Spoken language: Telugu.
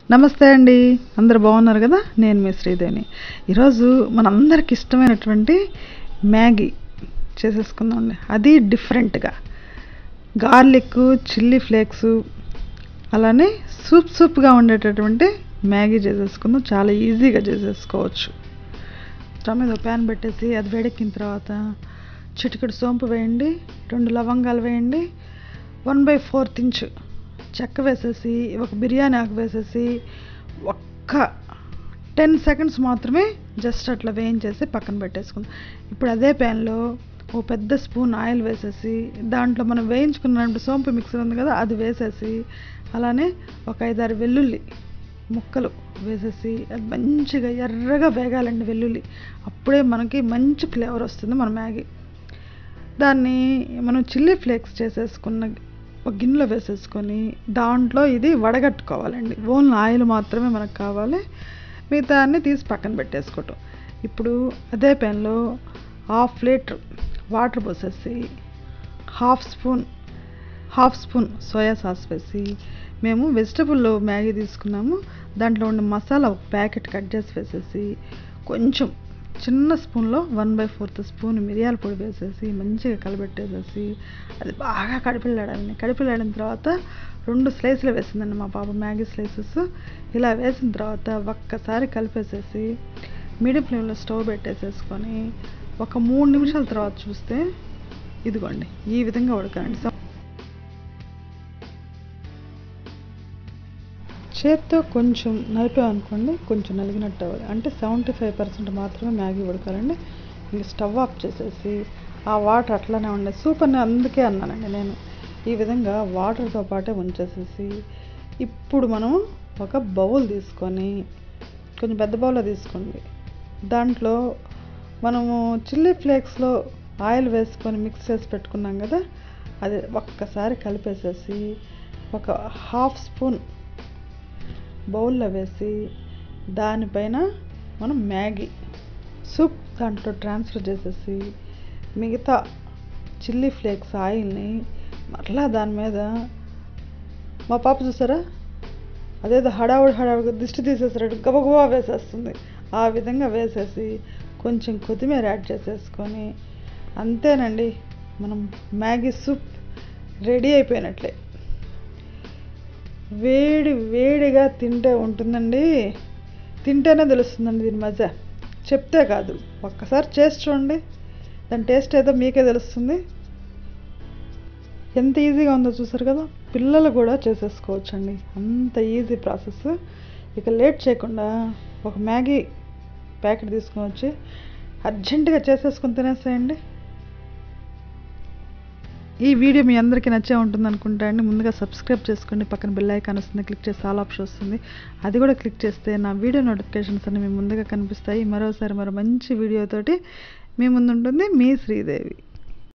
నమస్తే అండి. అందరూ బాగున్నారు కదా? నేను మీ శ్రీదేవిని. ఈరోజు మనందరికి ఇష్టమైనటువంటి మ్యాగీ చేసేసుకుందామండి. అది డిఫరెంట్గా గార్లిక్, చిల్లీ ఫ్లేక్స్, అలానే సూప్గా ఉండేటటువంటి మ్యాగీ చేసేసుకుందాం. చాలా ఈజీగా చేసేసుకోవచ్చు. స్టవ్ మీద ప్యాన్ పెట్టేసి అది వేడెక్కిన తర్వాత చిటికెడు సోంపు వేయండి, 2 లవంగాలు వేయండి, 1/4 ఇంచు చెక్క వేసేసి, ఒక బిర్యానీ ఆకు వేసేసి ఒక్క 10 సెకండ్స్ మాత్రమే జస్ట్ అట్లా వేయించేసి పక్కన పెట్టేసుకుందాం. ఇప్పుడు అదే ప్యాన్లో ఓ పెద్ద స్పూన్ ఆయిల్ వేసేసి, దాంట్లో మనం వేయించుకున్న సోంపు మిక్సర్ ఉంది కదా, అది వేసేసి, అలానే ఒక 5-6 వెల్లుల్లి ముక్కలు వేసేసి, అది మంచిగా ఎర్రగా వేగాలండి వెల్లుల్లి. అప్పుడే మనకి మంచి ఫ్లేవర్ వస్తుంది మన మ్యాగీ. దాన్ని మనం చిల్లీ ఫ్లేక్స్ చేసేసుకున్న ఒక గిన్నెలో వేసేసుకొని దాంట్లో ఇది వడగట్టుకోవాలండి. ఓన్లీ ఆయిల్ మాత్రమే మనకు కావాలి, మిగతా అన్నీ తీసి పక్కన పెట్టేసుకోవటం. ఇప్పుడు అదే ప్యాన్లో 1/2 లీటర్ వాటర్ పోసేసి, హాఫ్ స్పూన్ సోయా సాస్ వేసి, మేము వెజిటబుల్ మ్యాగీ తీసుకున్నాము, దాంట్లో ఉన్న మసాలా ఒక ప్యాకెట్ కట్ చేసి వేసేసి, కొంచెం చిన్న స్పూన్లో 1/4 స్పూన్ మిరియాల పొడి వేసేసి మంచిగా కలిపెట్టేసేసి, అది బాగా కడిపిలాడిన తర్వాత 2 స్లైసులు వేసిందండి మా పాప మ్యాగీ స్లైసెస్. ఇలా వేసిన తర్వాత ఒక్కసారి కలిపేసేసి మీడియం ఫ్లేమ్లో స్టవ్ పెట్టేసేసుకొని ఒక 3 నిమిషాల తర్వాత చూస్తే ఇదిగోండి ఈ విధంగా ఉడకాలండి. చేత్తో కొంచెం నలిపామనుకోండి, కొంచెం నలిగినట్టు అవ్వాలి. అంటే 75% మాత్రమే మ్యాగీ ఉడకాలండి. ఇంక స్టవ్ ఆఫ్ చేసేసి ఆ వాటర్ అట్లానే ఉండే సూప్ అని అందుకే అన్నానండి నేను. ఈ విధంగా వాటర్తో పాటే ఉంచేసేసి, ఇప్పుడు మనం ఒక బౌల్ తీసుకొని, కొంచెం పెద్ద బౌల్లో తీసుకోండి, దాంట్లో మనము చిల్లీ ఫ్లేక్స్లో ఆయిల్ వేసుకొని మిక్స్ చేసి పెట్టుకున్నాం కదా, అది ఒక్కసారి కలిపేసేసి ఒక 1/2 స్పూన్ బౌల్లో వేసి, దానిపైన మనం మ్యాగీ సూప్ దాంట్లో ట్రాన్స్ఫర్ చేసేసి, మిగతా చిల్లీ ఫ్లేక్స్ ఆయిల్ని మరలా దాని మీద, మా పాప చూసారా అదేదో హడావుడిగా దిష్టి తీసేసాడు గబగబా వేసేస్తుంది. ఆ విధంగా వేసేసి కొంచెం కొత్తిమీర యాడ్ చేసేసుకొని, అంతేనండి, మనం మ్యాగీ సూప్ రెడీ అయిపోయినట్లే. వేడిగా తింటే ఉంటుందండి, తింటేనే తెలుస్తుందండి దీని మజా, చెప్తే కాదు. ఒక్కసారి చేసి చూడండి, దాని టేస్ట్ ఏదో మీకే తెలుస్తుంది. ఎంత ఈజీగా ఉందో చూసారు కదా, పిల్లలు కూడా చేసేసుకోవచ్చండి, అంత ఈజీ ప్రాసెస్. ఇక లేట్ చేయకుండా ఒక మ్యాగీ ప్యాకెట్ తీసుకొని వచ్చి అర్జెంటుగా చేసేసుకొని తినేసేయండి. ఈ వీడియో మీ అందరికీ నచ్చే ఉంటుంది అనుకుంటా అండి. ముందుగా సబ్స్క్రైబ్ చేసుకోండి, పక్కన బెల్ ఐకాన్ వస్తుంది, క్లిక్ చేసి ఆల్ ఆప్షన్ వస్తుంది, అది కూడా క్లిక్ చేస్తే నా వీడియో నోటిఫికేషన్స్ అన్ని మీ ముందుగా కనిపిస్తాయి. మరో మంచి వీడియోతోటి మీ ముందు ఉంటుంది మీ శ్రీదేవి.